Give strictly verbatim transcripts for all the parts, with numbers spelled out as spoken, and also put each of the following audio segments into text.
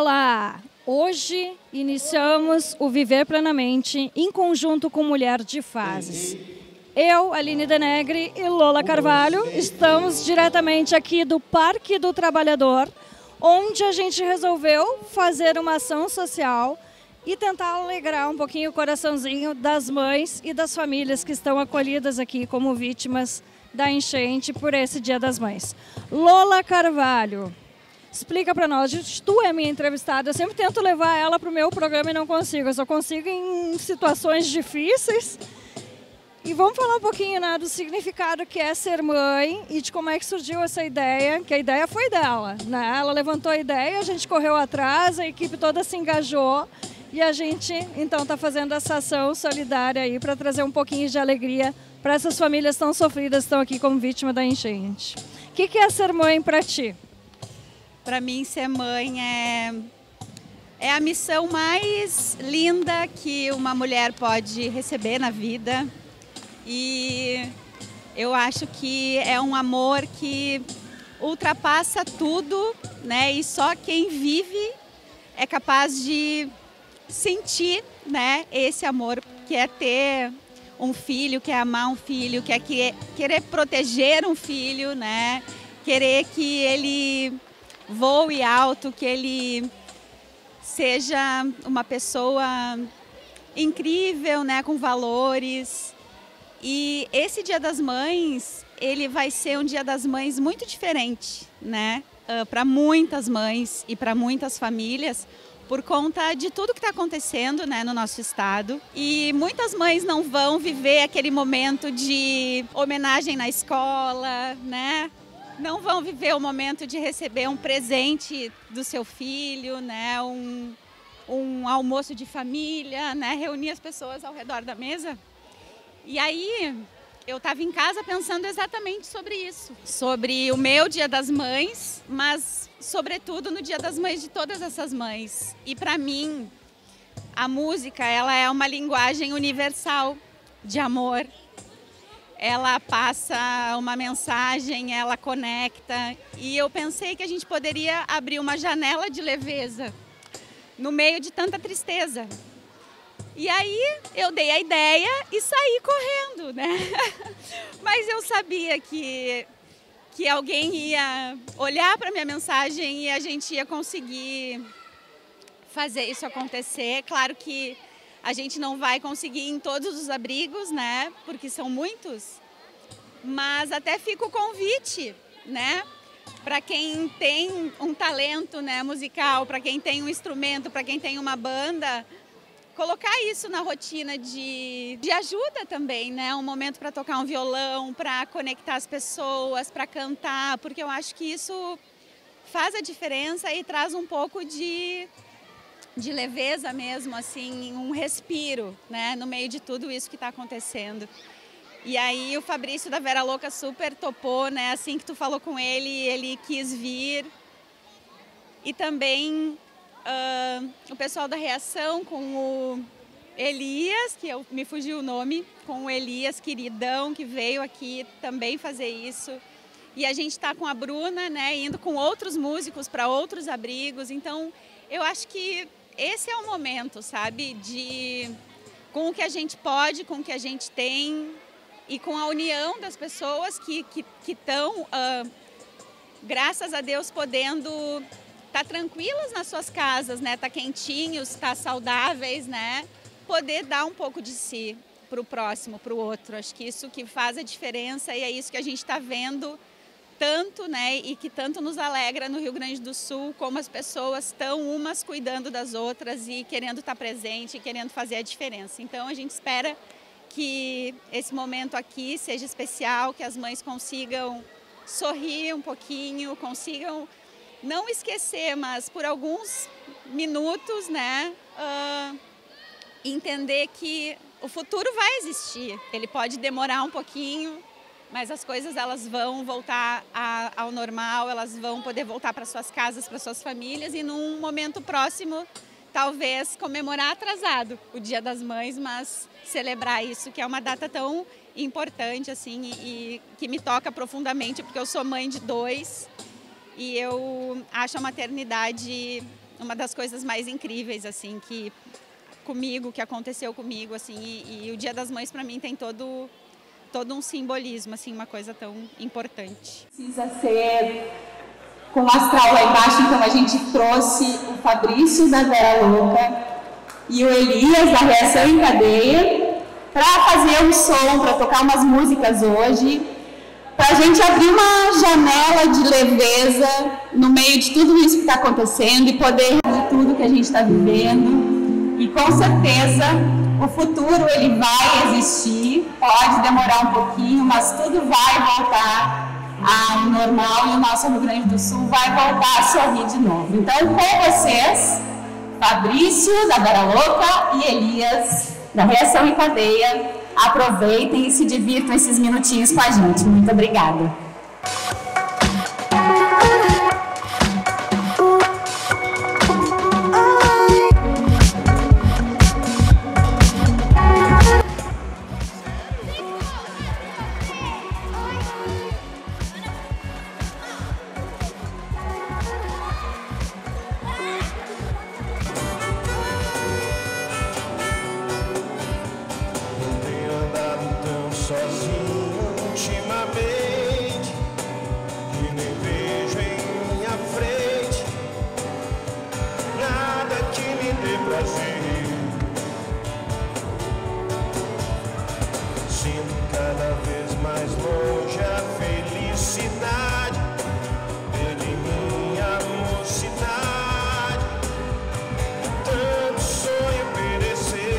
Olá! Hoje iniciamos o Viver Plenamente em conjunto com Mulher de Fases. Eu, Aline Denegri e Lola Carvalho estamos diretamente aqui do Parque do Trabalhador, onde a gente resolveu fazer uma ação social e tentar alegrar um pouquinho o coraçãozinho das mães e das famílias que estão acolhidas aqui como vítimas da enchente por esse Dia das Mães. Lola Carvalho, explica para nós, tu é minha entrevistada, eu sempre tento levar ela para o meu programa e não consigo, eu só consigo em situações difíceis. E vamos falar um pouquinho, né, do significado que é ser mãe e de como é que surgiu essa ideia, que a ideia foi dela, né? Ela levantou a ideia, a gente correu atrás, a equipe toda se engajou e a gente, então, está fazendo essa ação solidária aí para trazer um pouquinho de alegria para essas famílias tão sofridas que estão aqui como vítima da enchente. O que que é ser mãe para ti? Para mim, ser mãe é, é a missão mais linda que uma mulher pode receber na vida. E eu acho que é um amor que ultrapassa tudo, né? E só quem vive é capaz de sentir, né, esse amor, que é ter um filho, que é amar um filho, que é querer proteger um filho, né? Querer que ele voe alto, que ele seja uma pessoa incrível, né, com valores. E esse Dia das Mães, ele vai ser um Dia das Mães muito diferente, né, uh, para muitas mães e para muitas famílias, por conta de tudo que está acontecendo, né, no nosso estado. E muitas mães não vão viver aquele momento de homenagem na escola, né? Não vão viver o momento de receber um presente do seu filho, né? Um, um almoço de família, né? Reunir as pessoas ao redor da mesa. E aí eu estava em casa pensando exatamente sobre isso, sobre o meu Dia das Mães, mas sobretudo no Dia das Mães de todas essas mães. E para mim, a música, ela é uma linguagem universal de amor. Ela passa uma mensagem, ela conecta. E eu pensei que a gente poderia abrir uma janela de leveza no meio de tanta tristeza. E aí eu dei a ideia e saí correndo, né? Mas eu sabia que, que alguém ia olhar para a minha mensagem e a gente ia conseguir fazer isso acontecer. Claro que a gente não vai conseguir em todos os abrigos, né? Porque são muitos. Mas até fica o convite, né? Para quem tem um talento, né, musical, para quem tem um instrumento, para quem tem uma banda, colocar isso na rotina de, de ajuda também, né? Um momento para tocar um violão, para conectar as pessoas, para cantar, porque eu acho que isso faz a diferença e traz um pouco de, de leveza mesmo, assim, um respiro, né? No meio de tudo isso que está acontecendo. E aí o Fabrício da Vera Louca super topou, né? Assim que tu falou com ele, ele quis vir. E também Uh, o pessoal da Reação com o Elias, que eu, me fugiu o nome, com o Elias, queridão, que veio aqui também fazer isso. E a gente está com a Bruna, né, indo com outros músicos para outros abrigos. Então, eu acho que esse é o momento, sabe, de com o que a gente pode, com o que a gente tem e com a união das pessoas que que estão, uh, graças a Deus, podendo tá tranquilas nas suas casas, né? Tá quentinhos, tá saudáveis, né? Poder dar um pouco de si para o próximo, para o outro. Acho que isso que faz a diferença e é isso que a gente está vendo tanto, né? E que tanto nos alegra no Rio Grande do Sul, como as pessoas estão umas cuidando das outras e querendo estar presente, e querendo fazer a diferença. Então a gente espera que esse momento aqui seja especial, que as mães consigam sorrir um pouquinho, consigam não esquecer, mas por alguns minutos, né, uh, entender que o futuro vai existir. Ele pode demorar um pouquinho, mas as coisas elas vão voltar a, ao normal, elas vão poder voltar para suas casas, para suas famílias e num momento próximo, talvez comemorar atrasado o Dia das Mães, mas celebrar isso, que é uma data tão importante assim e, e que me toca profundamente, porque eu sou mãe de dois. E eu acho a maternidade uma das coisas mais incríveis, assim, que comigo, que aconteceu comigo, assim, e, e o Dia das Mães para mim tem todo, todo um simbolismo, assim, uma coisa tão importante. Precisa ser com o astral lá embaixo, então a gente trouxe o Fabrício da Vera Louca e o Elias da Reação em Cadeia para fazer um som, para tocar umas músicas hoje, para a gente abrir uma janela de leveza no meio de tudo isso que está acontecendo e poder de tudo que a gente está vivendo. E com certeza o futuro ele vai existir, pode demorar um pouquinho, mas tudo vai voltar ao normal e o nosso Rio Grande do Sul vai voltar a sorrir de novo. Então, com vocês, Fabrício da Vera Louca e Elias da Reação em Cadeia, aproveitem e se divirtam esses minutinhos com a gente. Muito obrigada. Sozinho ultimamente, que nem vejo em minha frente nada que me dê prazer. Sinto cada vez mais longe a felicidade, perdi minha mocidade, tanto sonho perecer.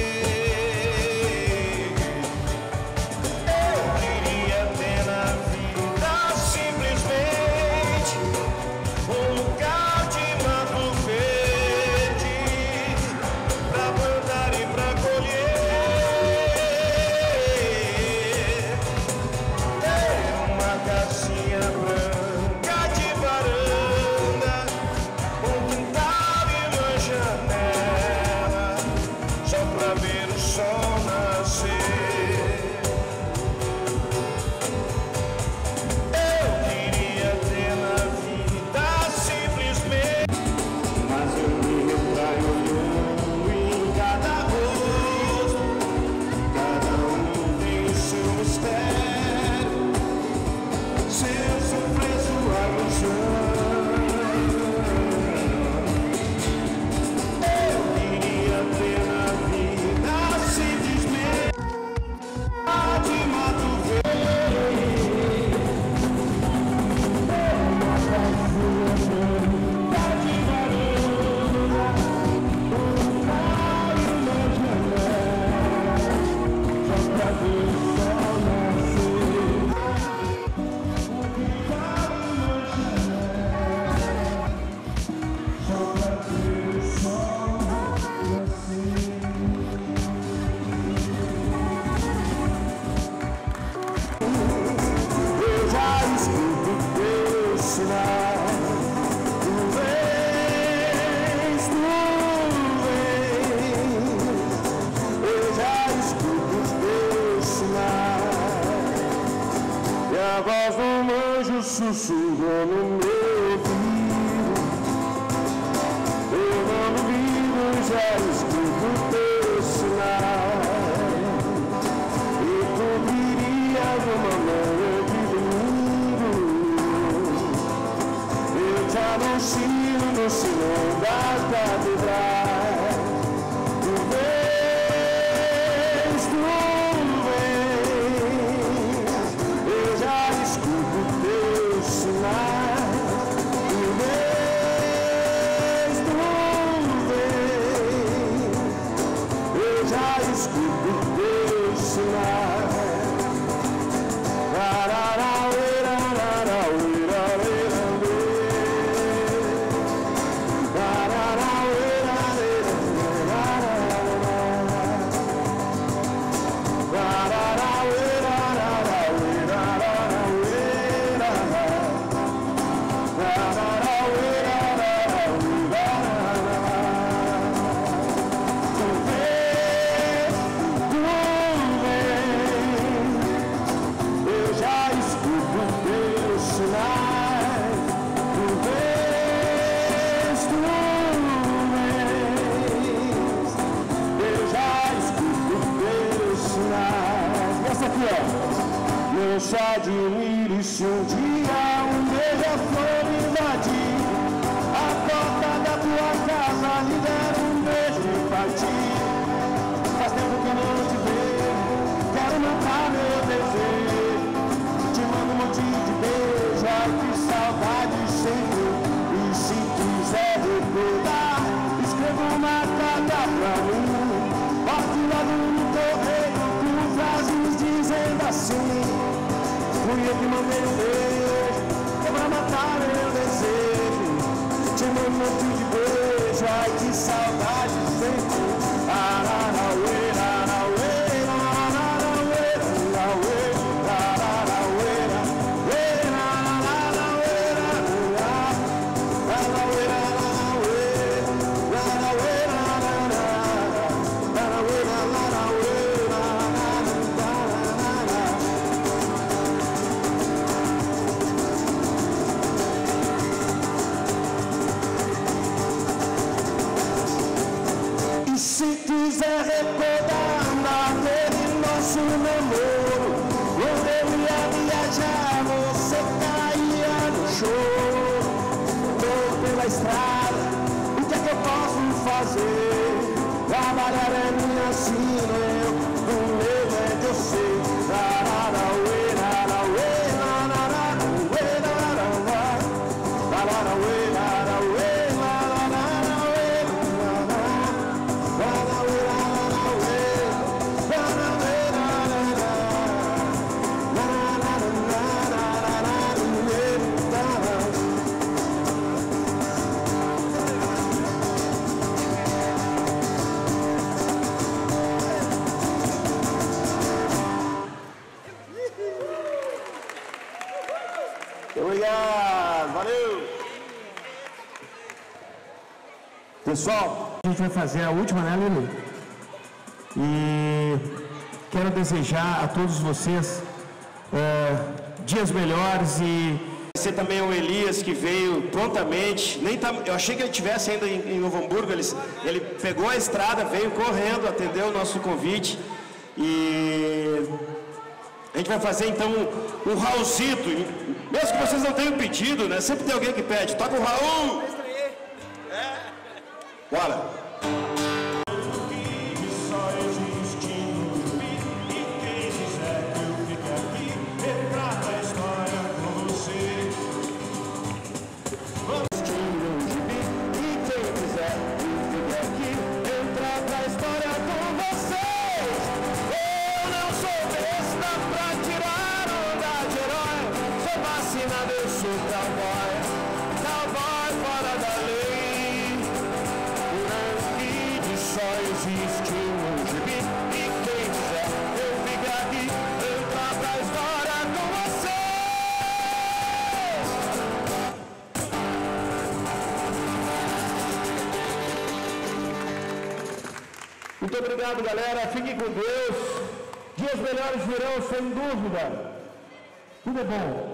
A voz do anjo sussurrou no meu ouvido, eu não duvido, já escuto o teu sinal, e tu virias numa manhã de domingo, eu te anuncio no sinal da catedral, tu vês, tu dia. Eu só admiro se um dia um beija-flor invadir a porta da tua casa, lhe der um beijo e partir. Faz tempo que não te vejo, quero matar meu desejo. Te mando um monte de beijo, ai que saudade sempre. E se quiser recordar, escreva uma carta pra mim. Bote logo no correio com frases dizendo assim: fui eu que mandei um beijo, é pra matar meu desejo. Te mando um monte de beijo, ai que saudade sempre. Ararauê, ararauê, ararauê, ararauê, ararauê, se quiser recordar naquele nosso namoro, quando eu ia viajar, você caía no choro. Tô pela estrada, o que é que eu posso fazer? Trabalhar é minha sina, eu, o meu é que eu sei. Ararauê, ararauê, ararauê, ararauê, ararauê, ararauê. Obrigado, valeu! Pessoal, a gente vai fazer a última, né, Lili? E quero desejar a todos vocês é, dias melhores e agradecer também ao Elias que veio prontamente. Nem tá, eu achei que ele estivesse ainda em, em Novo Hamburgo, ele, ele pegou a estrada, veio correndo, atendeu o nosso convite e a gente vai fazer então um, um Raulzito, mesmo que vocês não tenham pedido, né? Sempre tem alguém que pede, toca o Raul! Bora! Eu sou cowboy, cowboy fora da lei. Por aqui de só existe um gibi. E quem quiser, eu fico aqui, entrar pra história com vocês. Muito obrigado, galera. Fiquem com Deus. Dias melhores virão, sem dúvida. Tudo é bom.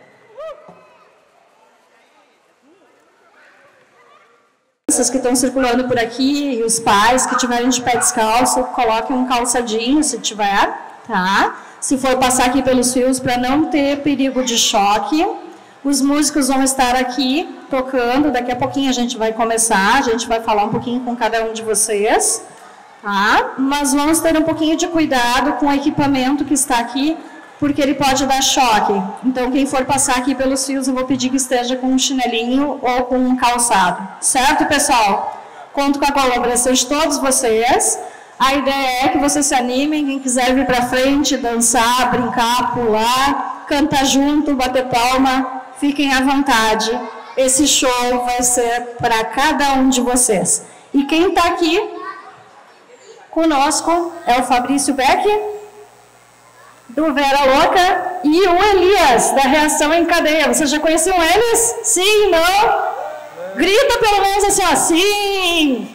Que estão circulando por aqui e os pais que tiverem de pé descalço, coloquem um calçadinho se tiver, tá? Se for passar aqui pelos fios para não ter perigo de choque. Os músicos vão estar aqui tocando, daqui a pouquinho a gente vai começar, a gente vai falar um pouquinho com cada um de vocês, tá? Mas vamos ter um pouquinho de cuidado com o equipamento que está aqui, porque ele pode dar choque. Então, quem for passar aqui pelos fios, eu vou pedir que esteja com um chinelinho ou com um calçado. Certo, pessoal? Conto com a colaboração de todos vocês. A ideia é que vocês se animem, quem quiser vir para frente, dançar, brincar, pular, cantar junto, bater palma, fiquem à vontade. Esse show vai ser para cada um de vocês. E quem está aqui conosco é o Fabrício Beck, do Vera Louca, e o Elias, da Reação em Cadeia. Vocês já conheciam eles? Sim? Não? Grita pelo menos assim, ó, sim!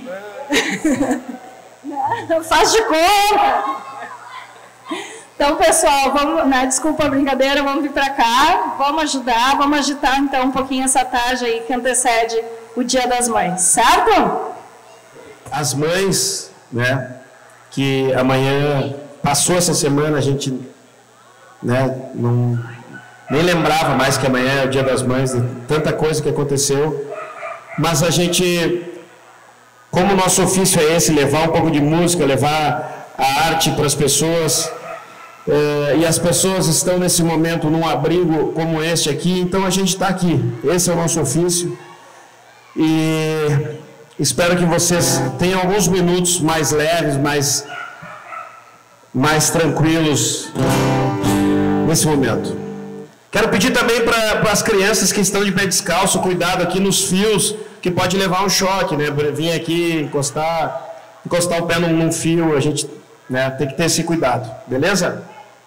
Não, faz de conta! Então, pessoal, vamos, né, desculpa a brincadeira, vamos vir para cá, vamos ajudar, vamos agitar então um pouquinho essa tarde aí que antecede o Dia das Mães, certo? As mães, né, que amanhã, passou essa semana, a gente né? Não, nem lembrava mais que amanhã é o Dia das Mães, de tanta coisa que aconteceu. Mas a gente, como o nosso ofício é esse, levar um pouco de música, levar a arte para as pessoas, eh, e as pessoas estão nesse momento num abrigo como este aqui, então a gente está aqui. Esse é o nosso ofício. E espero que vocês tenham alguns minutos mais leves, mais, mais tranquilos nesse momento. Quero pedir também para as crianças que estão de pé descalço, cuidado aqui nos fios, que pode levar um choque, né? Vir aqui encostar, encostar o pé num, num fio, a gente, né, tem que ter esse cuidado, beleza?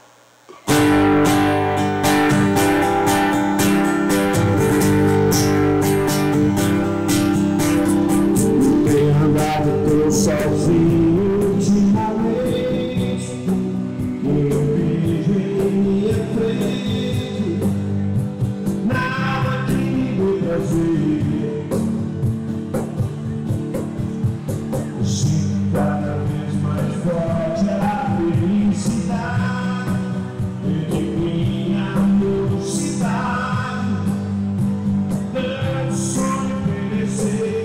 Sozinho ultimamente, eu vejo em minha frente nada que me prazer. Sinto cada vez mais forte a felicidade de minha mocidade, tanto sonho merecer.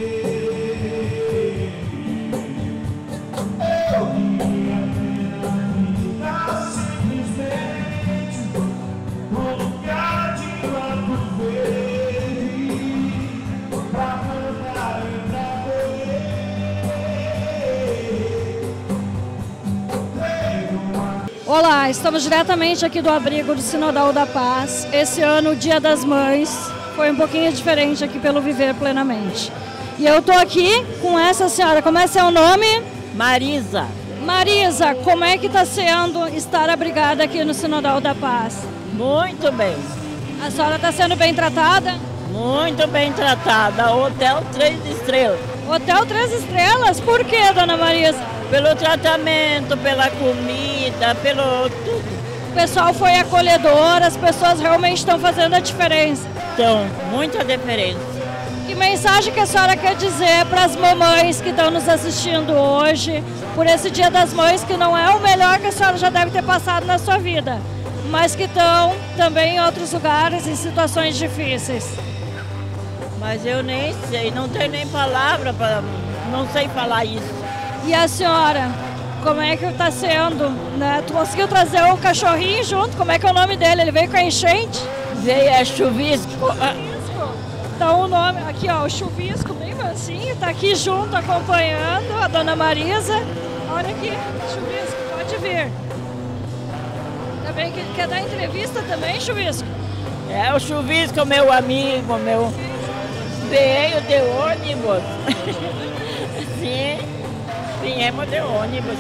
Olá, estamos diretamente aqui do abrigo do Sinodal da Paz. Esse ano, o Dia das Mães, foi um pouquinho diferente aqui pelo Viver Plenamente. E eu estou aqui com essa senhora, como é seu nome? Marisa. Marisa, como é que está sendo estar abrigada aqui no Sinodal da Paz? Muito bem. A senhora está sendo bem tratada? Muito bem tratada. Hotel Três Estrelas. Hotel Três Estrelas? Por quê, dona Marisa? Pelo tratamento, pela comida, pelo tudo. O pessoal foi acolhedor, as pessoas realmente estão fazendo a diferença. Então, muita diferença. Que mensagem que a senhora quer dizer para as mamães que estão nos assistindo hoje, por esse Dia das Mães, que não é o melhor que a senhora já deve ter passado na sua vida, mas que estão também em outros lugares, em situações difíceis? Mas eu nem sei, não tenho nem palavra para... não sei falar isso. E a senhora, como é que está sendo? Né? Tu conseguiu trazer o cachorrinho junto? Como é que é o nome dele? Ele veio com a enchente? Veio, é Chuvisco. Chuvisco. Então o nome, aqui ó, o Chuvisco, bem mansinho, está aqui junto acompanhando a dona Marisa. Olha aqui, Chuvisco, pode vir. Também que quer dar entrevista também, Chuvisco? É, o Chuvisco, meu amigo, meu... veio de ônibus. Sim. Viemos de ônibus.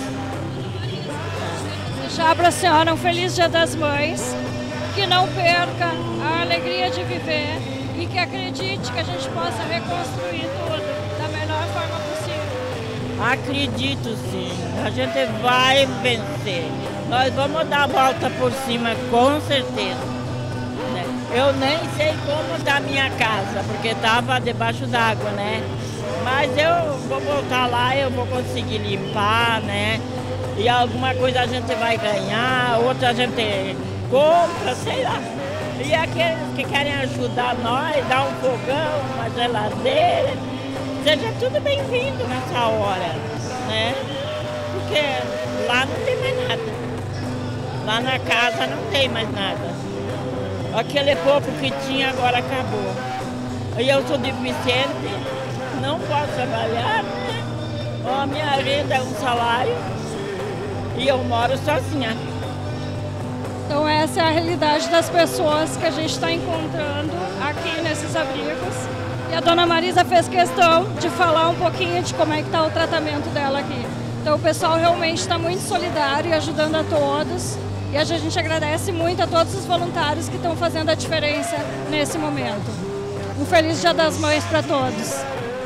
Deixar para a senhora um feliz Dia das Mães, que não perca a alegria de viver e que acredite que a gente possa reconstruir tudo da melhor forma possível. Acredito sim, a gente vai vencer. Nós vamos dar a volta por cima, com certeza. Eu nem sei como está a minha casa, porque estava debaixo d'água, né? Mas eu vou voltar lá, eu vou conseguir limpar, né? E alguma coisa a gente vai ganhar, outra a gente compra, sei lá. E aqueles que querem ajudar nós, dar um fogão, uma geladeira, seja tudo bem-vindo nessa hora, né? Porque lá não tem mais nada. Lá na casa não tem mais nada. Aquele pouco que tinha agora acabou. E eu sou deficiente, não posso trabalhar, né? A minha renda é um salário e eu moro sozinha. Então essa é a realidade das pessoas que a gente está encontrando aqui nesses abrigos. E a dona Marisa fez questão de falar um pouquinho de como é que está o tratamento dela aqui. Então o pessoal realmente está muito solidário e ajudando a todos. E a gente agradece muito a todos os voluntários que estão fazendo a diferença nesse momento. Um feliz Dia das Mães para todos.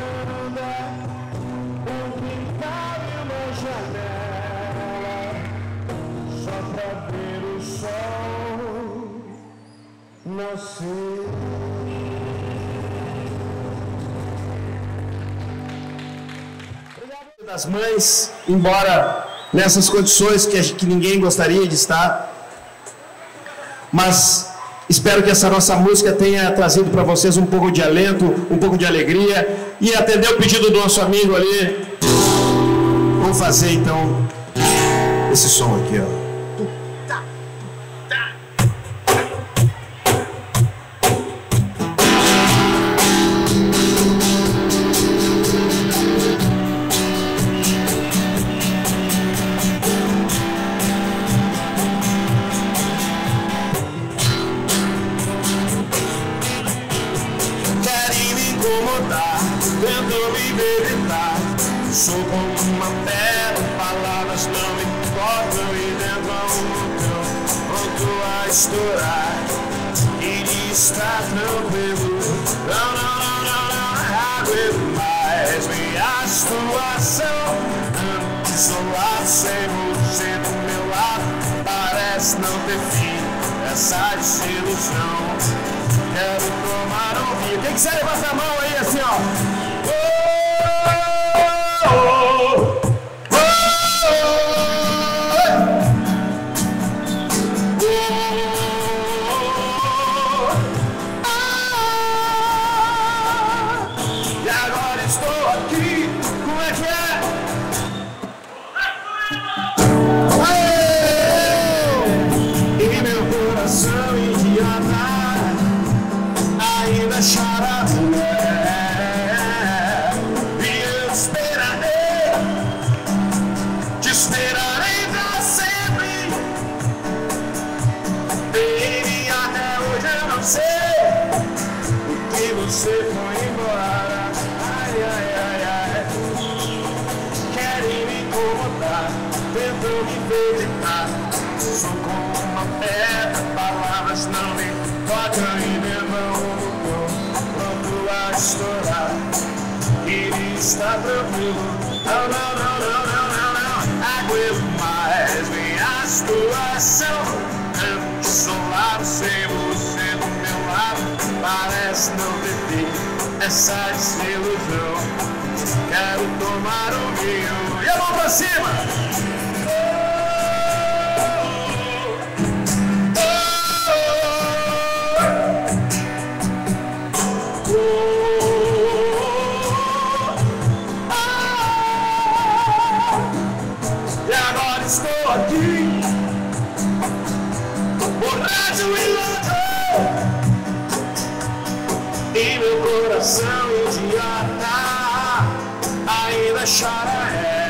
Das mães, embora nessas condições que, que ninguém gostaria de estar, mas espero que essa nossa música tenha trazido para vocês um pouco de alento, um pouco de alegria, e atender o pedido do nosso amigo ali. Vamos fazer então esse som aqui, ó. Tento me evitar, sou como uma pedra, palavras não me importam e dentro há um vulcão pronto a estourar. E está tranquilo, não, não, não, não, não aguento mais minha situação. Isolado sem você do meu lado, parece não ter fim essa desilusão. Quero tomar um vinho. Quem quiser levantar a mão aí assim, ó. Oh, oh, oh, oh, oh, oh. E agora estou aqui. Como é que é? Oh, e meu coração idiota ainda chora. E eu esperarei, te esperarei pra sempre. Baby, até hoje eu não sei o que você foi embora. Ai, ai, ai, ai. Querem me incomodar, tentam me evitar. Sou como uma pedra, palavras não me tocam e levam estourar. Ele está tranquilo. Não, não, não, não, não, não, não aguento mais minha situação. Eu isolado sem você do meu lado, parece não ter fim essa desilusão. Quero tomar um vinho e a mão pra cima. Estou aqui, borracho e louco, e meu coração idiota ainda chora.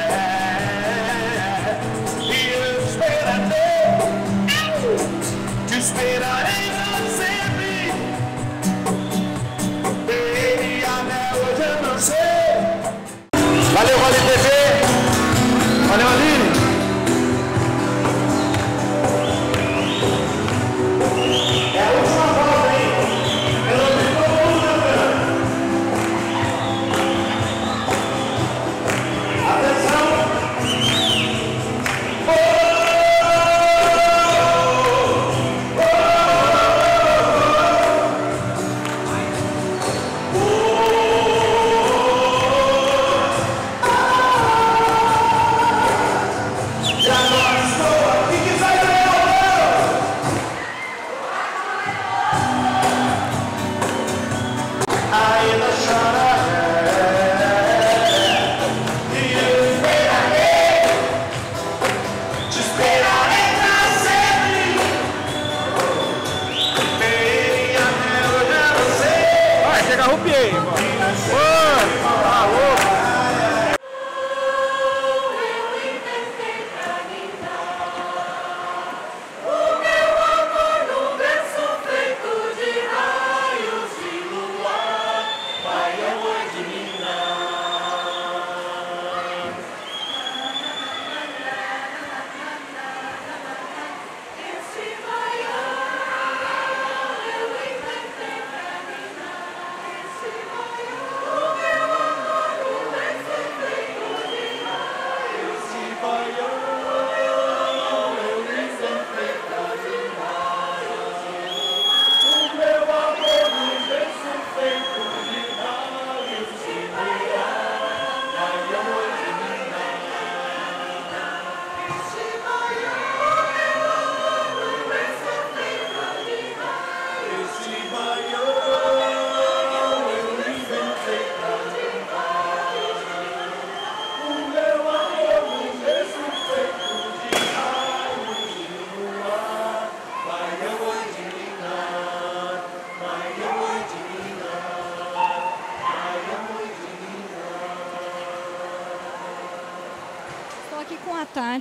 E eu esperarei, eu te esperarei pra sempre. Baby, até hoje eu não sei. Valeu, Vale T V. Valeu, Aline.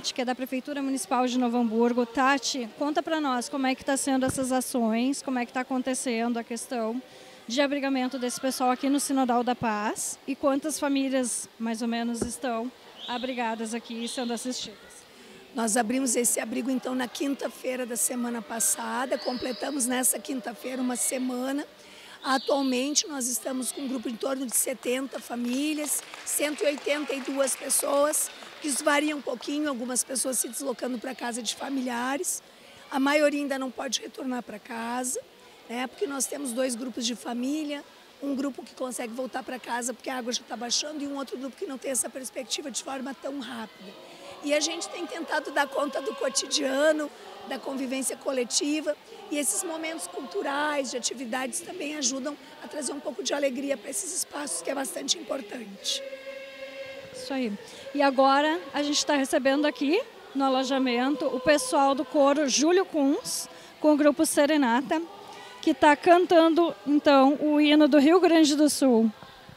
Tati, que é da Prefeitura Municipal de Novo Hamburgo. Tati, conta para nós como é que está sendo essas ações, como é que está acontecendo a questão de abrigamento desse pessoal aqui no Sinodal da Paz e quantas famílias, mais ou menos, estão abrigadas aqui e sendo assistidas. Nós abrimos esse abrigo, então, na quinta-feira da semana passada, completamos nessa quinta-feira uma semana. Atualmente, nós estamos com um grupo em torno de setenta famílias, cento e oitenta e duas pessoas, que isso varia um pouquinho, algumas pessoas se deslocando para a casa de familiares. A maioria ainda não pode retornar para casa, né, porque nós temos dois grupos de família, um grupo que consegue voltar para casa porque a água já está baixando e um outro grupo que não tem essa perspectiva de forma tão rápida. E a gente tem tentado dar conta do cotidiano, da convivência coletiva, e esses momentos culturais, de atividades também ajudam a trazer um pouco de alegria para esses espaços, que é bastante importante. Isso aí. E agora a gente está recebendo aqui no alojamento o pessoal do coro Júlio Kunz, com o grupo Serenata, que está cantando então o hino do Rio Grande do Sul.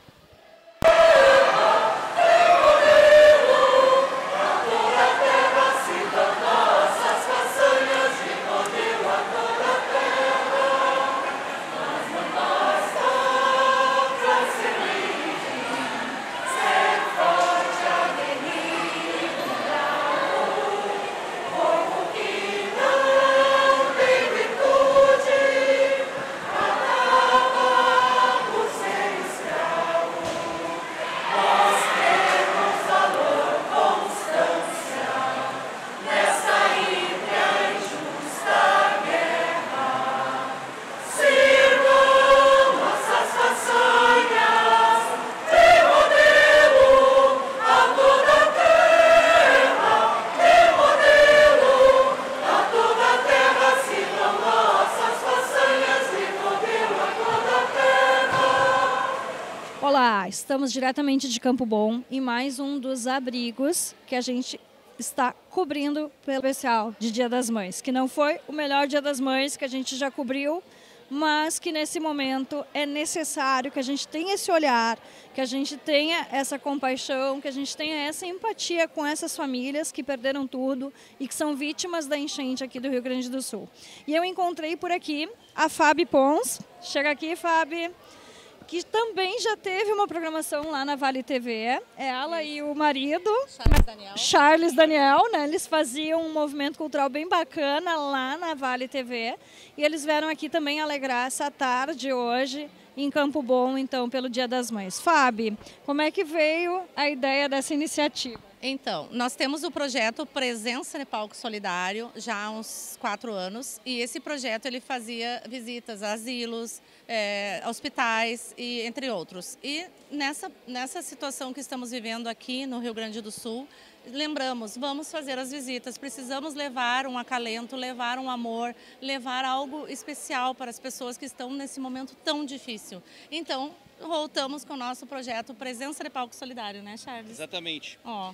Olá, estamos diretamente de Campo Bom em mais um dos abrigos que a gente está cobrindo pelo especial de Dia das Mães, que não foi o melhor Dia das Mães que a gente já cobriu, mas que nesse momento é necessário que a gente tenha esse olhar, que a gente tenha essa compaixão, que a gente tenha essa empatia com essas famílias que perderam tudo e que são vítimas da enchente aqui do Rio Grande do Sul. E eu encontrei por aqui a Fabi Pons. Chega aqui, Fabi, que também já teve uma programação lá na Vale T V. É ela e o marido, Charles Daniel. Charles Daniel, né? Eles faziam um movimento cultural bem bacana lá na Vale T V. E eles vieram aqui também alegrar essa tarde hoje em Campo Bom, então, pelo Dia das Mães. Fabi, como é que veio a ideia dessa iniciativa? Então, nós temos o projeto Presença no Palco Solidário já há uns quatro anos e esse projeto ele fazia visitas a asilos, é, hospitais e entre outros. E nessa, nessa situação que estamos vivendo aqui no Rio Grande do Sul, lembramos, vamos fazer as visitas, precisamos levar um acalento, levar um amor, levar algo especial para as pessoas que estão nesse momento tão difícil. Então, voltamos com o nosso projeto Presença de Palco Solidário, né, Charles? Exatamente. Ó,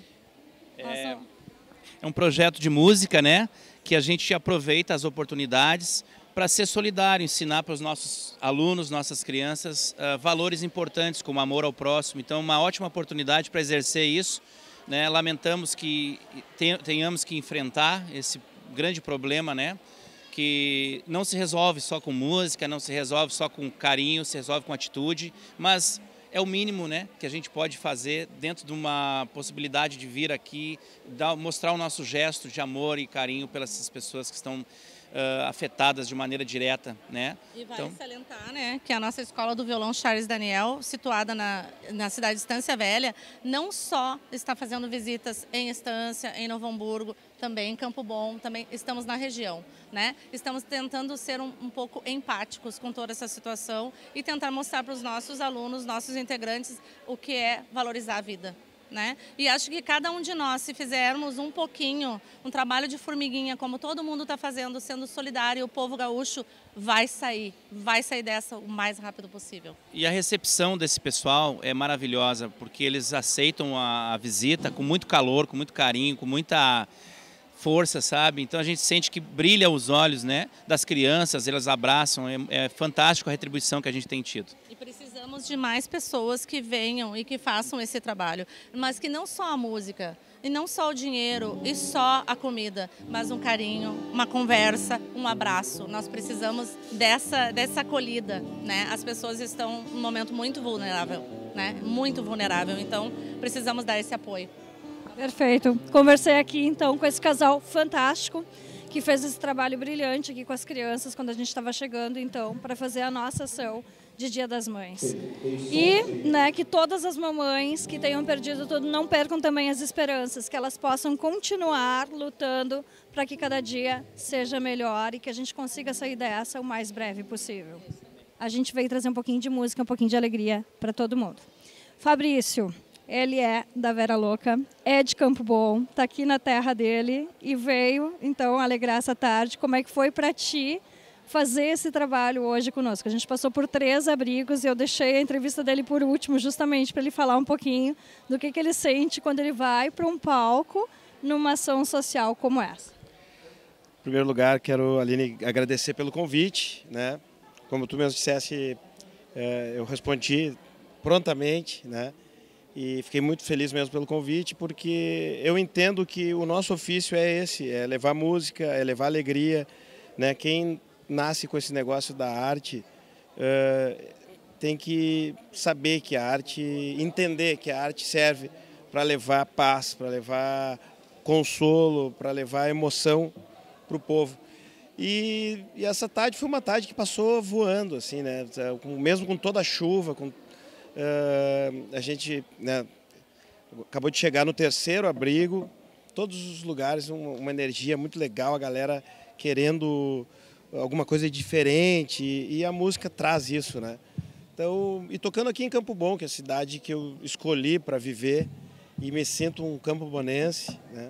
é, nossa... é um projeto de música, né, que a gente aproveita as oportunidades para ser solidário, ensinar para os nossos alunos, nossas crianças, uh, valores importantes como amor ao próximo. Então, uma ótima oportunidade para exercer isso. Né? Lamentamos que tenhamos que enfrentar esse grande problema, né? Que não se resolve só com música, não se resolve só com carinho, se resolve com atitude, mas é o mínimo, né, que a gente pode fazer dentro de uma possibilidade de vir aqui, dar, mostrar o nosso gesto de amor e carinho pelas pessoas que estão Uh, afetadas de maneira direta, né? E vai então... salientar, né, que a nossa Escola do Violão Charles Daniel, situada na, na cidade de Estância Velha, não só está fazendo visitas em Estância, em Novo Hamburgo, também em Campo Bom, também estamos na região, né? Estamos tentando ser um, um pouco empáticos com toda essa situação e tentar mostrar para os nossos alunos, nossos integrantes, o que é valorizar a vida. Né? E acho que cada um de nós, se fizermos um pouquinho, um trabalho de formiguinha, como todo mundo está fazendo, sendo solidário, o povo gaúcho vai sair, vai sair dessa o mais rápido possível. E a recepção desse pessoal é maravilhosa, porque eles aceitam a, a visita com muito calor, com muito carinho, com muita força, sabe? Então a gente sente que brilha os olhos, né, das crianças, elas abraçam, é, é fantástico a retribuição que a gente tem tido. E precisamos de mais pessoas que venham e que façam esse trabalho, mas que não só a música. E não só o dinheiro e só a comida, mas um carinho, uma conversa, um abraço. Nós precisamos dessa, dessa acolhida, né? As pessoas estão num momento muito vulnerável, né? Muito vulnerável, então precisamos dar esse apoio. Perfeito. Conversei aqui então com esse casal fantástico que fez esse trabalho brilhante aqui com as crianças quando a gente estava chegando então para fazer a nossa ação de Dia das Mães. E né, que todas as mamães que tenham perdido tudo não percam também as esperanças, que elas possam continuar lutando para que cada dia seja melhor e que a gente consiga sair dessa o mais breve possível. A gente veio trazer um pouquinho de música, um pouquinho de alegria para todo mundo. Fabrício, ele é da Vera Louca, é de Campo Bom, está aqui na terra dele e veio então alegrar essa tarde. Como é que foi para ti fazer esse trabalho hoje conosco? A gente passou por três abrigos e eu deixei a entrevista dele por último, justamente para ele falar um pouquinho do que, que ele sente quando ele vai para um palco numa ação social como essa. Em primeiro lugar, quero, Aline, agradecer pelo convite, né? Como tu mesmo disseste, eu respondi prontamente, né? E fiquei muito feliz mesmo pelo convite, porque eu entendo que o nosso ofício é esse, é levar música, é levar alegria, né? Quem nasce com esse negócio da arte uh, tem que saber que a arte, entender que a arte serve para levar paz, para levar consolo, para levar emoção para o povo. E, e essa tarde foi uma tarde que passou voando, assim, né? Mesmo com toda a chuva, com, uh, a gente, né, acabou de chegar no terceiro abrigo, todos os lugares, uma, uma energia muito legal, a galera querendo alguma coisa diferente, e, e a música traz isso, né? Então, e tocando aqui em Campo Bom, que é a cidade que eu escolhi para viver, e me sinto um campobonense, né?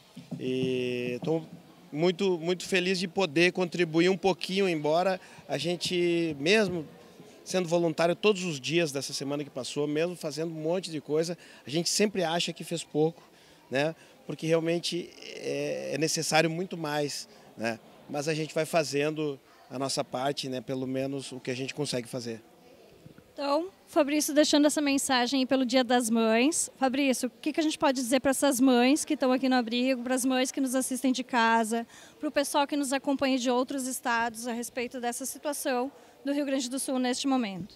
E estou muito, muito feliz de poder contribuir um pouquinho, embora a gente, mesmo sendo voluntário todos os dias dessa semana que passou, mesmo fazendo um monte de coisa, a gente sempre acha que fez pouco, né? Porque realmente é, é necessário muito mais, né? Mas a gente vai fazendo a nossa parte, né? Pelo menos o que a gente consegue fazer. Então, Fabrício, deixando essa mensagem aí pelo Dia das Mães. Fabrício, o que, que a gente pode dizer para essas mães que estão aqui no abrigo, para as mães que nos assistem de casa, para o pessoal que nos acompanha de outros estados a respeito dessa situação do Rio Grande do Sul neste momento?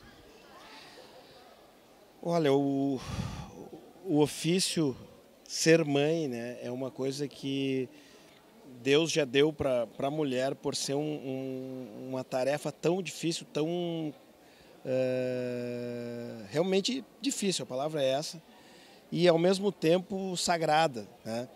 Olha, o, o ofício ser mãe, né, é uma coisa que Deus já deu para a mulher por ser um, um, uma tarefa tão difícil, tão uh, realmente difícil, a palavra é essa, e ao mesmo tempo sagrada, né?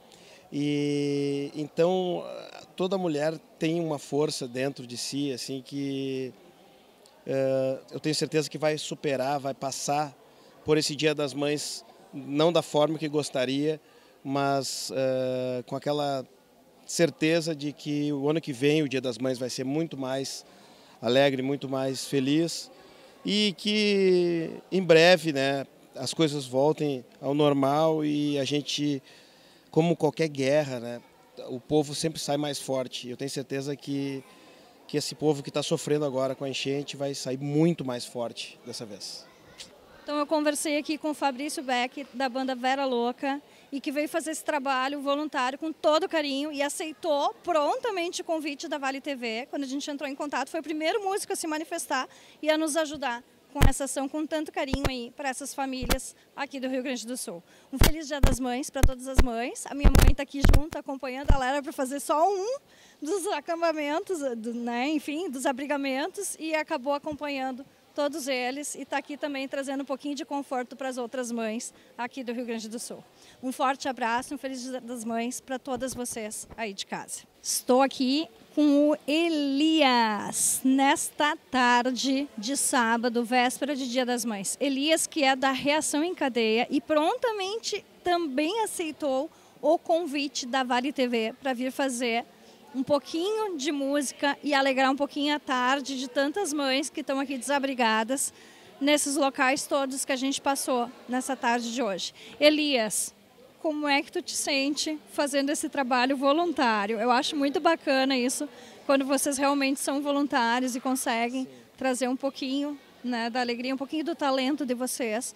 E então toda mulher tem uma força dentro de si, assim, que uh, eu tenho certeza que vai superar, vai passar por esse Dia das Mães, não da forma que gostaria, mas uh, com aquela certeza de que o ano que vem o Dia das Mães vai ser muito mais alegre, muito mais feliz, e que em breve, né, as coisas voltem ao normal e a gente, como qualquer guerra, né, o povo sempre sai mais forte. Eu tenho certeza que, que esse povo que está sofrendo agora com a enchente vai sair muito mais forte dessa vez. Então eu conversei aqui com o Fabrício Beck, da banda Vera Louca, e que veio fazer esse trabalho voluntário com todo carinho e aceitou prontamente o convite da Vale T V. Quando a gente entrou em contato, foi o primeiro músico a se manifestar e a nos ajudar com essa ação, com tanto carinho aí para essas famílias aqui do Rio Grande do Sul. Um feliz Dia das Mães para todas as mães. A minha mãe está aqui junto, acompanhando a galera para fazer só um dos acampamentos, do, né, enfim, dos abrigamentos, e acabou acompanhando todos eles e está aqui também trazendo um pouquinho de conforto para as outras mães aqui do Rio Grande do Sul. Um forte abraço, um feliz Dia das Mães para todas vocês aí de casa. Estou aqui com o Elias, nesta tarde de sábado, véspera de Dia das Mães. Elias, que é da Reação em Cadeia e prontamente também aceitou o convite da Vale T V para vir fazer um pouquinho de música e alegrar um pouquinho a tarde de tantas mães que estão aqui desabrigadas nesses locais todos que a gente passou nessa tarde de hoje. Elias, como é que tu te sente fazendo esse trabalho voluntário? Eu acho muito bacana isso, quando vocês realmente são voluntários e conseguem trazer um pouquinho, né, da alegria, um pouquinho do talento de vocês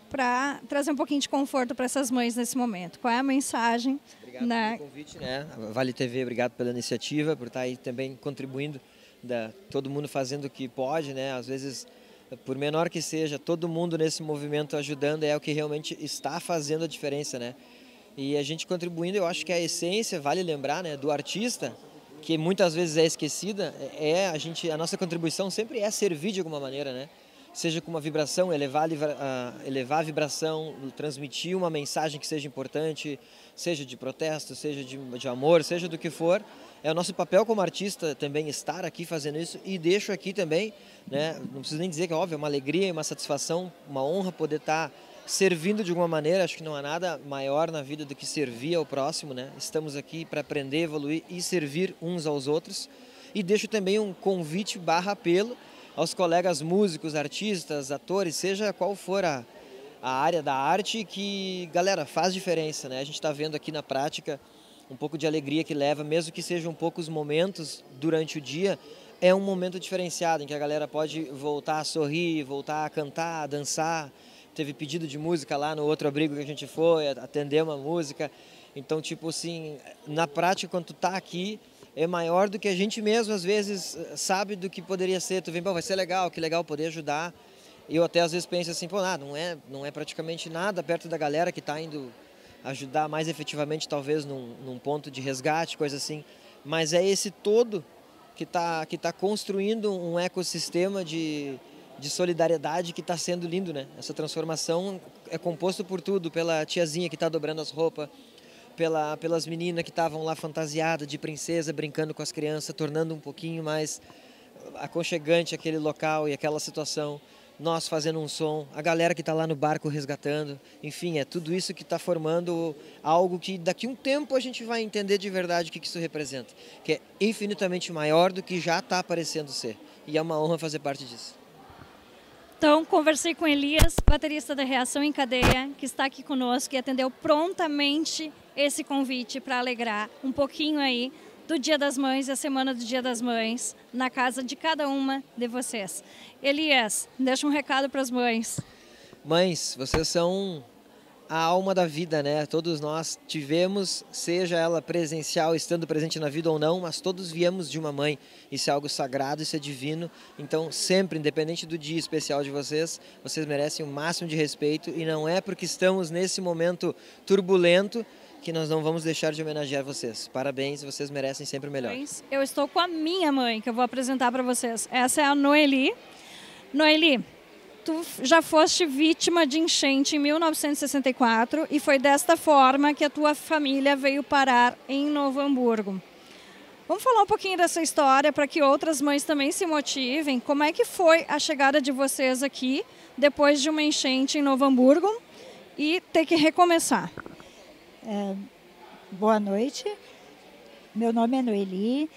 para trazer um pouquinho de conforto para essas mães nesse momento. Qual é a mensagem? Obrigado né? pelo convite, né? A Vale T V, obrigado pela iniciativa, por estar aí também contribuindo, da, todo mundo fazendo o que pode, né? Às vezes, por menor que seja, todo mundo nesse movimento ajudando é o que realmente está fazendo a diferença, né? E a gente contribuindo, eu acho que a essência, vale lembrar, né, do artista, que muitas vezes é esquecida, é a gente, a nossa contribuição sempre é servir de alguma maneira, né? Seja com uma vibração, elevar a, elevar a vibração, transmitir uma mensagem que seja importante, seja de protesto, seja de, de amor, seja do que for. É o nosso papel como artista também estar aqui fazendo isso, e deixo aqui também, né, não preciso nem dizer que é óbvio, é uma alegria, uma satisfação, uma honra poder estar servindo de alguma maneira. Acho que não há nada maior na vida do que servir ao próximo, né? Estamos aqui para aprender, evoluir e servir uns aos outros. E deixo também um convite barra apelo aos colegas músicos, artistas, atores, seja qual for a, a área da arte, que, galera, faz diferença, né? A gente está vendo aqui na prática um pouco de alegria que leva, mesmo que sejam poucos momentos durante o dia, é um momento diferenciado em que a galera pode voltar a sorrir, voltar a cantar, a dançar. Teve pedido de música lá no outro abrigo que a gente foi, atender uma música. Então, tipo assim, na prática, quando tu tá aqui, é maior do que a gente mesmo, às vezes, sabe do que poderia ser. Tu vem, pô, vai ser legal, que legal poder ajudar. E eu até às vezes penso assim, pô, nada, não é, não é praticamente nada perto da galera que está indo ajudar mais efetivamente, talvez, num, num ponto de resgate, coisa assim. Mas é esse todo que está que tá construindo um ecossistema de... de solidariedade que está sendo lindo, né? Essa transformação é composto por tudo, pela tiazinha que está dobrando as roupas, pela, pelas meninas que estavam lá fantasiadas de princesa, brincando com as crianças, tornando um pouquinho mais aconchegante aquele local e aquela situação, nós fazendo um som, a galera que está lá no barco resgatando, enfim, é tudo isso que está formando algo que daqui a um tempo a gente vai entender de verdade o que isso representa, que é infinitamente maior do que já está parecendo ser, e é uma honra fazer parte disso. Então, conversei com Elias, baterista da Reação em Cadeia, que está aqui conosco e atendeu prontamente esse convite para alegrar um pouquinho aí do Dia das Mães, a semana do Dia das Mães, na casa de cada uma de vocês. Elias, deixa um recado para as mães. Mães, vocês são a alma da vida, né? Todos nós tivemos, seja ela presencial, estando presente na vida ou não, mas todos viemos de uma mãe. Isso é algo sagrado, isso é divino. Então, sempre, independente do dia especial de vocês, vocês merecem o máximo de respeito, e não é porque estamos nesse momento turbulento que nós não vamos deixar de homenagear vocês. Parabéns, vocês merecem sempre o melhor. Eu estou com a minha mãe, que eu vou apresentar para vocês. Essa é a Noeli. Noeli, tu já foste vítima de enchente em mil novecentos e sessenta e quatro e foi desta forma que a tua família veio parar em Novo Hamburgo. Vamos falar um pouquinho dessa história para que outras mães também se motivem. Como é que foi a chegada de vocês aqui depois de uma enchente em Novo Hamburgo e ter que recomeçar? É, boa noite, meu nome é Noeli.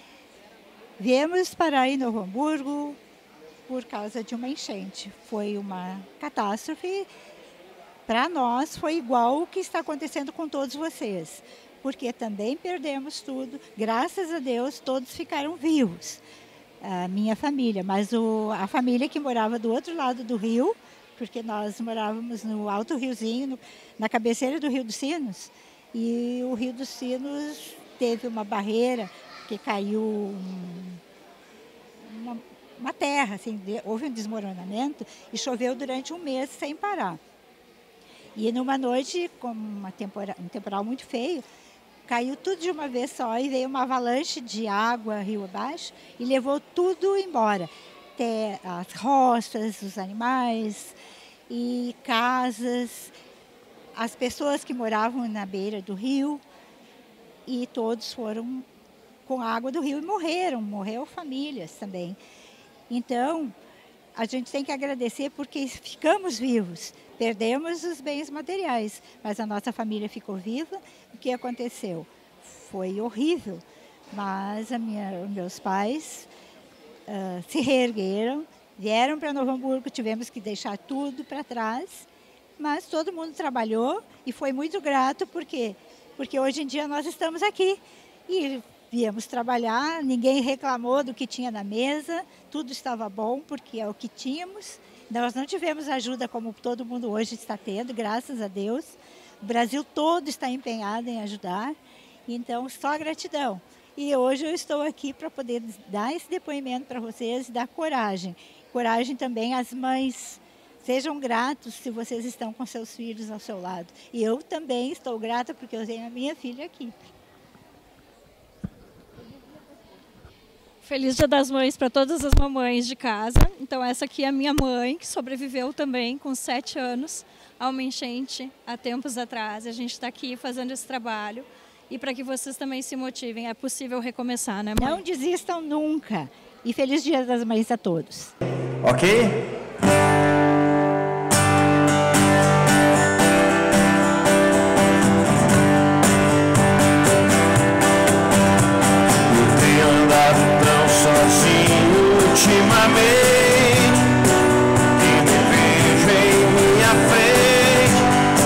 Viemos parar em Novo Hamburgo por causa de uma enchente. Foi uma catástrofe. Para nós foi igual o que está acontecendo com todos vocês, porque também perdemos tudo. Graças a Deus todos ficaram vivos, a minha família, mas o, a família que morava do outro lado do rio, porque nós morávamos no Alto Riozinho, no, na cabeceira do Rio dos Sinos, e o Rio dos Sinos teve uma barreira que caiu um, uma, uma terra, assim, houve um desmoronamento e choveu durante um mês sem parar. E numa noite, com uma tempora, um temporal muito feio, caiu tudo de uma vez só e veio uma avalanche de água rio abaixo e levou tudo embora. Até as roças, os animais e casas, as pessoas que moravam na beira do rio, e todos foram com a água do rio e morreram, morreram famílias também. Então, a gente tem que agradecer porque ficamos vivos, perdemos os bens materiais, mas a nossa família ficou viva. O que aconteceu? Foi horrível, mas a minha, meus pais uh, se reergueram, vieram para Novo Hamburgo, tivemos que deixar tudo para trás, mas todo mundo trabalhou e foi muito grato, porque, porque hoje em dia nós estamos aqui e viemos trabalhar, ninguém reclamou do que tinha na mesa, tudo estava bom porque é o que tínhamos Nós não tivemos ajuda como todo mundo hoje está tendo, graças a Deus. O Brasil todo está empenhado em ajudar, então só gratidão. E hoje eu estou aqui para poder dar esse depoimento para vocês e dar coragem. Coragem também às mães. Sejam gratos se vocês estão com seus filhos ao seu lado. E eu também estou grata porque eu tenho a minha filha aqui. Feliz Dia das Mães para todas as mamães de casa. Então essa aqui é a minha mãe, que sobreviveu também com sete anos a uma enchente há tempos atrás. A gente está aqui fazendo esse trabalho e para que vocês também se motivem. É possível recomeçar, né, mãe? Não desistam nunca. E Feliz Dia das Mães a todos. Ok? Ultimamente, que me vejo em minha frente,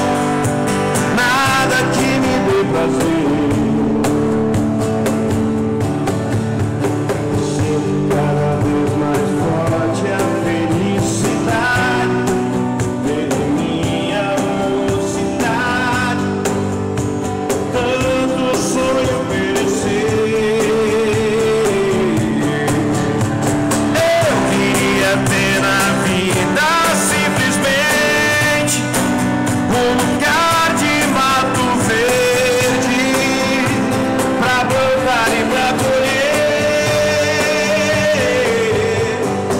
nada que me dê prazer. Sinto cada vez mais forte a felicidade, ver minha mocidade, tanto sonho perecer. Ter na vida simplesmente um lugar de mato verde pra plantar e pra colher,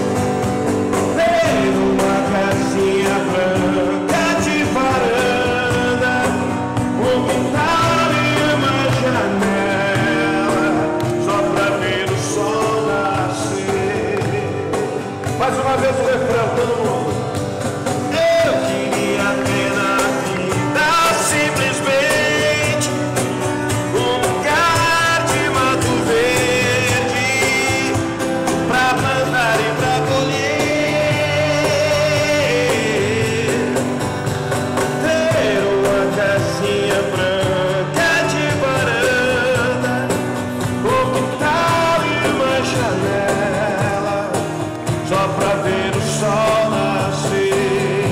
ter uma casinha branca de varanda, um quintal e uma janela só pra ver o sol nascer. Mais uma vez o refrão, todo mundo. Eu queria ter na vida simplesmente um lugar de mato verde pra plantar e pra colher, ter uma casinha branca de varanda, um quintal e uma janela só pra ver o sol nascer.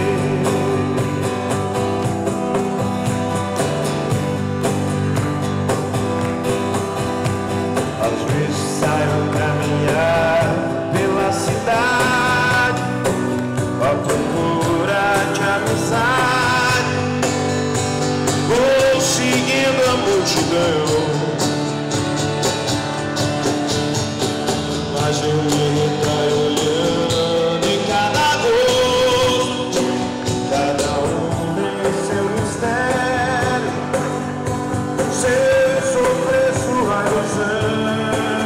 Às vezes saio caminhar pela cidade à procura de amizade, vou seguindo a multidão, mas eu me retraio olhando em cada rosto, cada um tem seu mistério, seu sofrer, sua ilusão.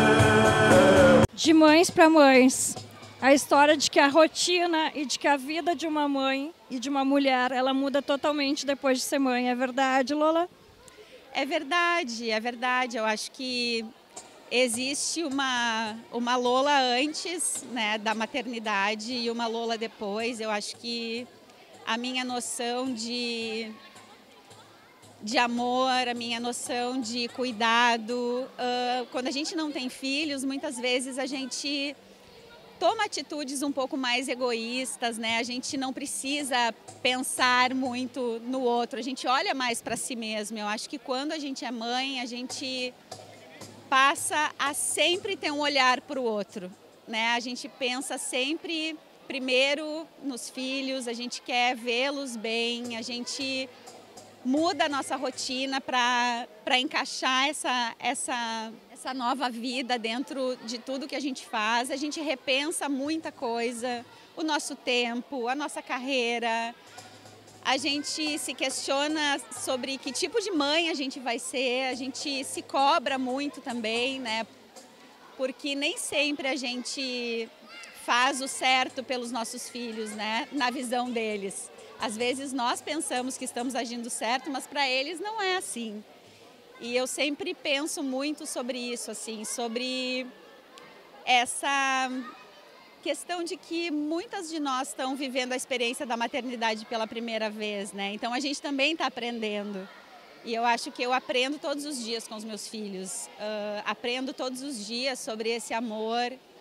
De mães para mães, a história de que a rotina e de que a vida de uma mãe e de uma mulher, ela muda totalmente depois de ser mãe. É verdade, Lola? É verdade, é verdade. Eu acho que existe uma, uma Lola antes, né, da maternidade e uma Lola depois. Eu acho que a minha noção de, de amor, a minha noção de cuidado, uh, quando a gente não tem filhos, muitas vezes a gente toma atitudes um pouco mais egoístas, né? A gente não precisa pensar muito no outro, a gente olha mais para si mesmo. Eu acho que quando a gente é mãe, a gente passa a sempre ter um olhar para o outro, né? A gente pensa sempre primeiro nos filhos, a gente quer vê-los bem, a gente muda a nossa rotina para para encaixar essa, essa, essa nova vida dentro de tudo que a gente faz. A gente repensa muita coisa, o nosso tempo, a nossa carreira. A gente se questiona sobre que tipo de mãe a gente vai ser, a gente se cobra muito também, né? Porque nem sempre a gente faz o certo pelos nossos filhos, né? Na visão deles. Às vezes nós pensamos que estamos agindo certo, mas para eles não é assim. E eu sempre penso muito sobre isso, assim, sobre essa questão de que muitas de nós estão vivendo a experiência da maternidade pela primeira vez, né? Então a gente também está aprendendo. E eu acho que eu aprendo todos os dias com os meus filhos. Uh, aprendo todos os dias sobre esse amor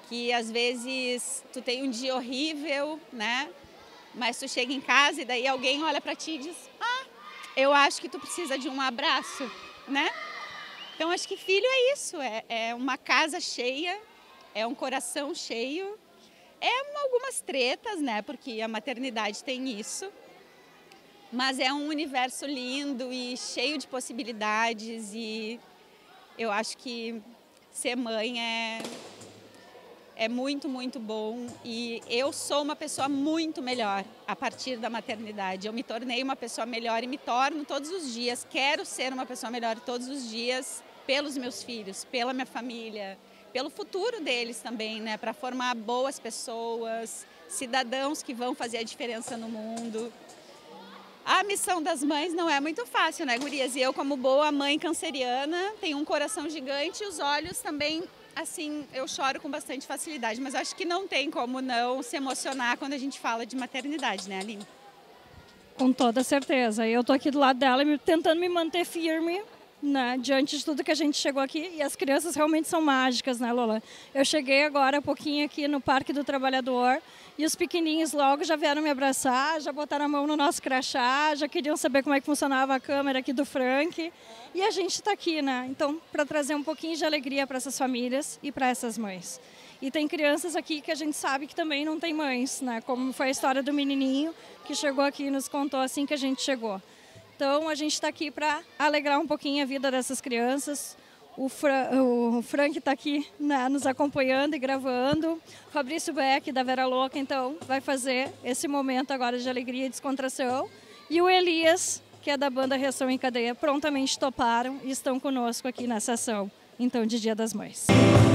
que às vezes tu tem um dia horrível, né? Mas tu chega em casa e daí alguém olha para ti e diz: ah, eu acho que tu precisa de um abraço, né? Então acho que filho é isso, é, é uma casa cheia, é um coração cheio, é algumas tretas, né? Porque a maternidade tem isso, mas é um universo lindo e cheio de possibilidades, e eu acho que ser mãe é, é muito, muito bom, e eu sou uma pessoa muito melhor a partir da maternidade. Eu me tornei uma pessoa melhor e me torno todos os dias, quero ser uma pessoa melhor todos os dias pelos meus filhos, pela minha família, pelo futuro deles também, né? Para formar boas pessoas, cidadãos que vão fazer a diferença no mundo. A missão das mães não é muito fácil, né, gurias? E eu, como boa mãe canceriana, tenho um coração gigante e os olhos também, assim, eu choro com bastante facilidade. Mas acho que não tem como não se emocionar quando a gente fala de maternidade, né, Aline? Com toda certeza. Eu tô aqui do lado dela tentando me manter firme, né, diante de tudo que a gente chegou aqui. E as crianças realmente são mágicas, né, Lola? Eu cheguei agora há pouquinho aqui no Parque do Trabalhador e os pequenininhos logo já vieram me abraçar, já botaram a mão no nosso crachá, já queriam saber como é que funcionava a câmera aqui do Frank. E a gente está aqui, né? Então, para trazer um pouquinho de alegria para essas famílias e para essas mães. E tem crianças aqui que a gente sabe que também não tem mães, né? Como foi a história do menininho que chegou aqui e nos contou assim que a gente chegou. Então, a gente está aqui para alegrar um pouquinho a vida dessas crianças. O, Fra o Frank está aqui, né, nos acompanhando e gravando. O Fabrício Beck, da Vera Louca, então, vai fazer esse momento agora de alegria e descontração. E o Elias, que é da banda Reação em Cadeia, prontamente toparam e estão conosco aqui nessa ação, então, de Dia das Mães.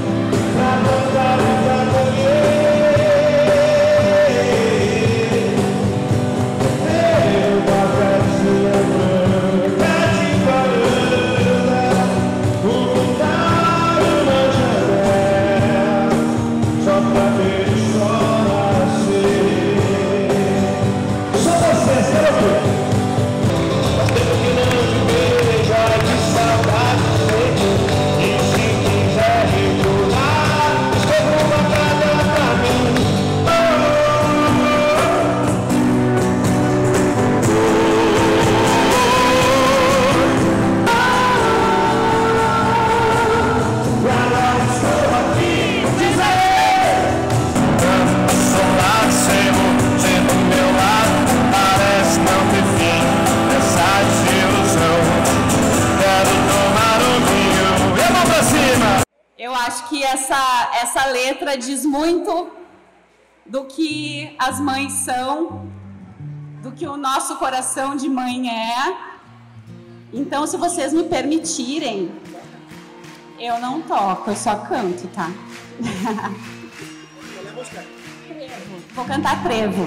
Eu acho que essa, essa letra diz muito do que as mães são, do que o nosso coração de mãe é. Então, se vocês me permitirem, eu não toco, eu só canto, tá? Vou cantar trevo.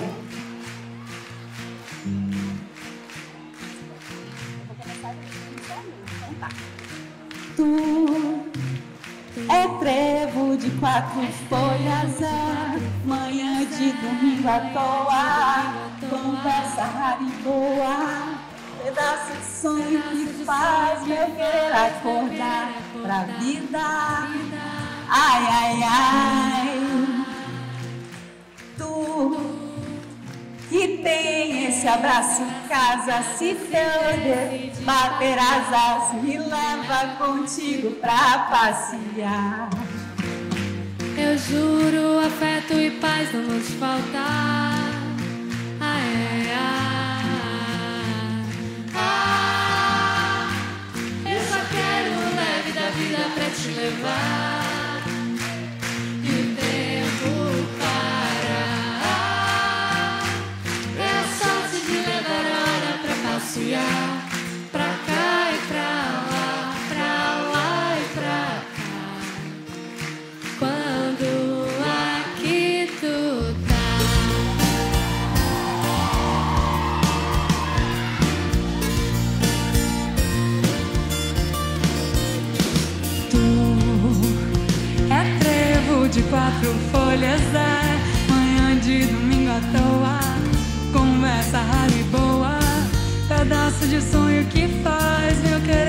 Tu é trevo de quatro folhas, é manhã de domingo à toa, conversa rara e boa, pedaço de sonho que faz meu querer acordar pra vida. Ai, ai, ai, tu que tem esse abraço em casa, se teu bater as asas, me leva contigo pra passear. Eu juro, afeto e paz não vão te faltar. Ai, ai, ai, ah, eu só quero o leve da vida pra te levar. E o tempo parar. É a sorte de levar hora pra passear. Pra cá e pra lá, pra lá e pra cá. Quando aqui tu tá. Tu é trevo de quatro folhas, é manhã de domingo à toa, conversa rara e boa, pedaço de sonho que faz meu querer